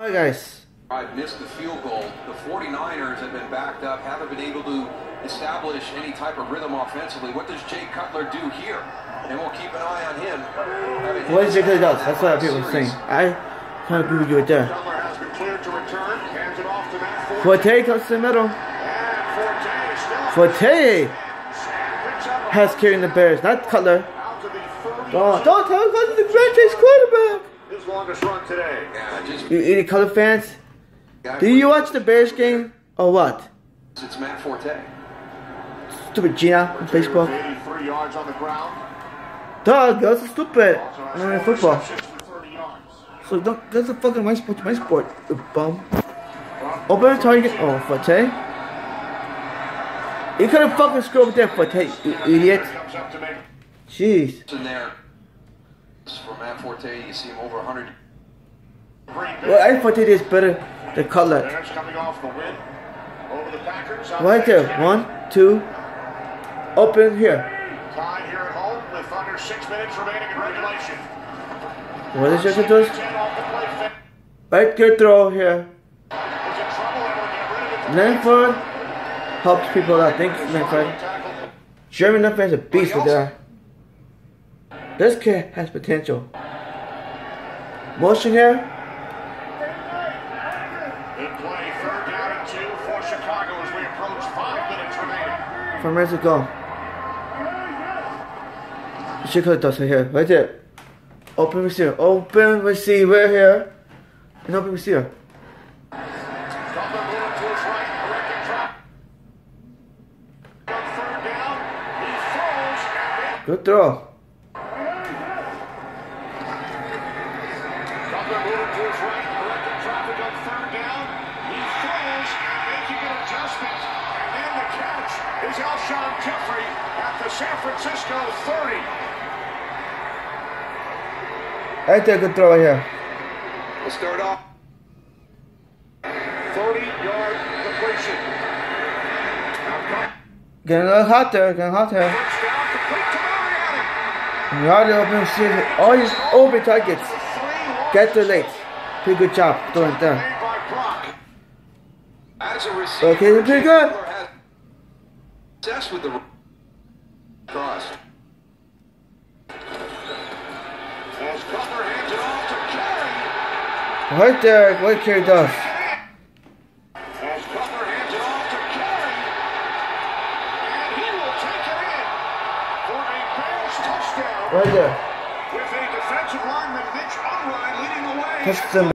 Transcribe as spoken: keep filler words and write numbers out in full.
Hi guys. I've missed the field goal. The forty-niners have been backed up, haven't been able to establish any type of rhythm offensively. What does Jay Cutler do here? And we'll keep an eye on him. What is Jay Cutler does? That's what people are saying. I kind of agree with you right there. Cutler has been cleared to return. Hands it off to Matt Forte comes to the middle. Forte has carrying the Bears, not Cutler. Oh, don't tell Cutler the franchise quarterback. His longest run today. Yeah, just You any Cutler fans? Do you watch the Bears game or what? It's Matt Forte. Stupid Gina on Facebook. eighty-three yards on the ground. Dog, that's stupid. Also I has don't know four football. receptions for thirty yards. So don't, that's a fucking my sport, my sport, you bum. Open target. Oh, Forte. You could have fucking screwed with that Forte, you idiot. Comes up to make Jeez. In there. For Matt Forte, you see him over one hundred. Well, I Forte is better than Cutler. Bears coming off the win over the Packers. Right there. One, two. Open here. Tied here at home with under six minutes remaining in regulation. What is your controls? ten off the play fake. Right, good throw here. Is in trouble and will get rid of it. Langford helps people out. Thanks, Langford. Tackle. Jeremy Langford's a beast with that. This kid has potential. Motion here. In play, third down and two for Chicago as we approach five minutes remaining. From where's it go? Chicago does it here. Right there. Open receiver. Open receiver here. An open receiver. Cutler moving to his right, directing drop. On third down, he throws and then Good throw. Cutler moving to his right, directing traffic on third down. He throws and making an adjustment. And then the catch is Alshon Jeffrey at the San Francisco thirty. Right there, good throw right here. We'll start off. thirty-yard completion. Now Getting a little hot there, getting hot there. first down, complete to Mariani. You already open receiver. All these open targets. Get there late. Pretty good job throwing it there. Made by Brock. As a receiver, Okay, they're pretty good. Cutler has success with the cross. As Cutler hands it off to Carey. Right there, what Kerry does. As Cutler hands it off to Carey. And he will take it in for a Bears touchdown. Right there. With a defensive lineman, Mitch Unrein, leading the way. Touch them.